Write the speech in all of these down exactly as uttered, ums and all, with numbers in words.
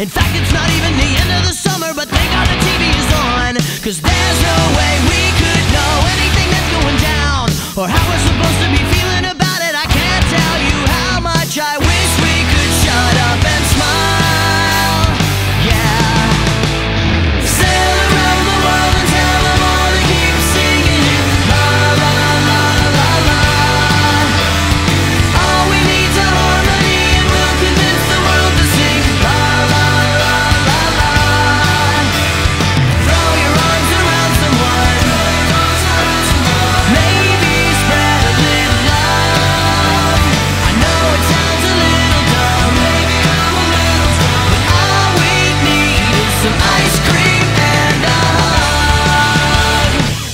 In fact, it's not even the end of the summer, but thank God the T V is on. Cause there's no way we could know anything that's going down, or how we're supposed to be feeling about it. I can't tell you how much I wish we could shut up and smile. Yeah. Sail around the world and tell them all to keep singing it. La la la la la. All we need's a harmony and we'll convince the world to sing. La la la la la. Throw your arms around someone. Maybe spread a little love. I know it sounds a little dumb. Maybe I'm a little drunk. But all we need is some ice cream and a hug.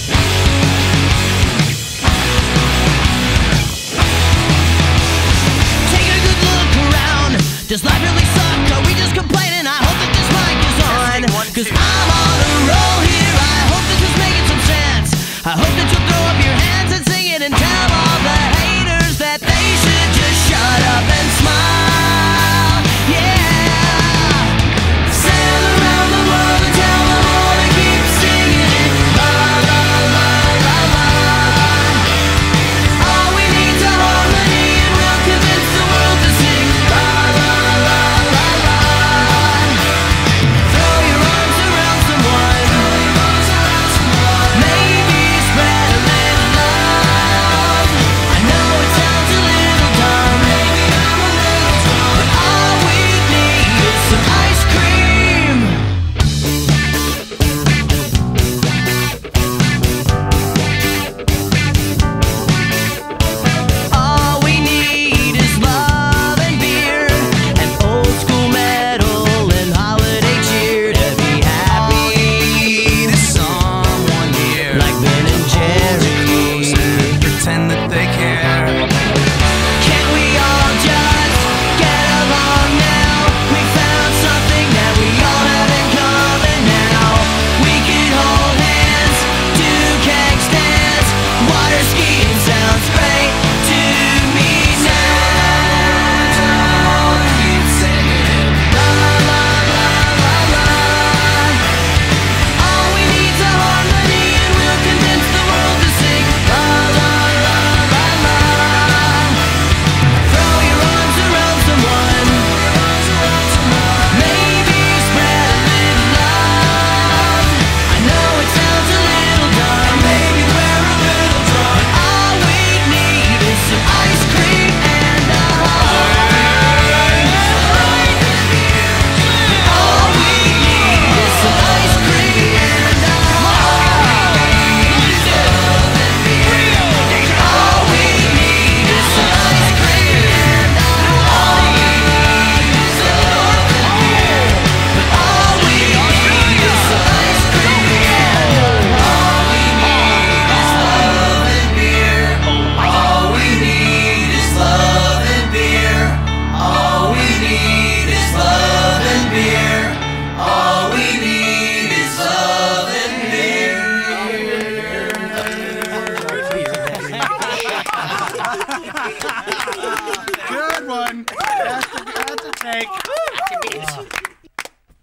Take a good look around. Does life really suck? Are we just complaining? I hope that this mic is on. Cause I'm on a roll here. I hope this is making some sense. I hope that you'll throw up your hands and sing it and tell all the haters that they should just shut up and smile. Yeah. Sail around the world and tell them all to keep singing it. La la la la la. All we need's a harmony and we'll convince the world to sing. La la la la la. Throw your arms around someone. Maybe spread a little love. I know it sounds a little dumb. Maybe I'm a little drunk. But all we need is some ice cream. All we need is love and beer and old school metal and holiday cheer to be happy. Need someone here, Like Ben and Jerry. pretend that they care. Can't we all just get along now? We found something that we all have in common now. We can hold hands, do keg stands. Water skiing sounds great to me now. Keep singing it. La la la la la. All we need's a harmony and we'll convince the world to sing. La la la la la. Throw your arms around someone. Maybe spread a little love. I know it sounds a little dumb. Maybe we're a little drunk. But all we need is some ice cream and a hug. All we need is some ice cream and a hug. All we need is some ice cream and a hug. But all we need is some ice cream and a hug. All we need is love and beer. All we need is love and beer. All we need is love and beer. Good one. That's a, that's a take.